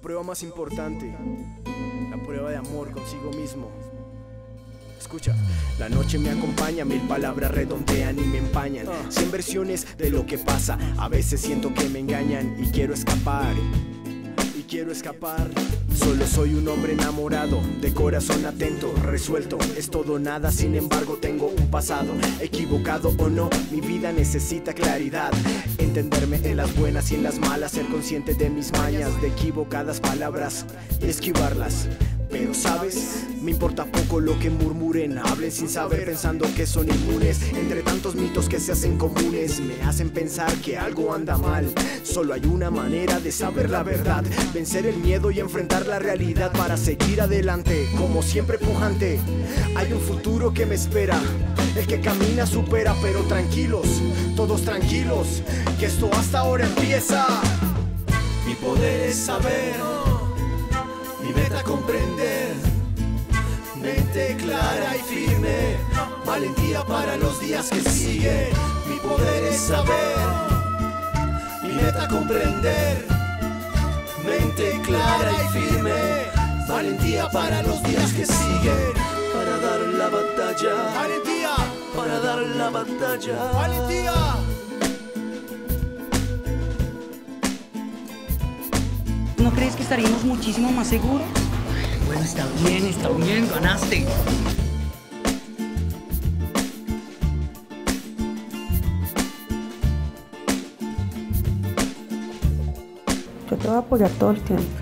prueba más importante, la prueba de amor consigo mismo. Escucha, la noche me acompaña, 1000 palabras redondean y me empañan. 100 versiones de lo que pasa, a veces siento que me engañan y quiero escapar. Solo soy un hombre enamorado, de corazón atento, resuelto, es todo nada, sin embargo tengo un pasado. Equivocado o no, mi vida necesita claridad. Entenderme en las buenas y en las malas, ser consciente de mis mañas, de equivocadas palabras y esquivarlas. Pero sabes, me importa poco lo que murmuren, hablen sin saber pensando que son inmunes. Entre tantos mitos que se hacen comunes, me hacen pensar que algo anda mal. Solo hay una manera de saber la verdad, vencer el miedo y enfrentar la realidad para seguir adelante, como siempre pujante. Hay un futuro que me espera, el que camina supera, pero tranquilos, todos tranquilos, que esto hasta ahora empieza. Mi poder es saber, mi meta comprender, mente clara y firme, valentía para los días que siguen. Mi poder es saber, mi meta comprender, mente clara y firme, valentía para los días que siguen. Para dar la batalla, valentía, para dar la batalla, valentía. ¿No crees que estaríamos muchísimo más seguros? Bueno, está bien, ganaste. Yo te voy a apoyar todo el tiempo.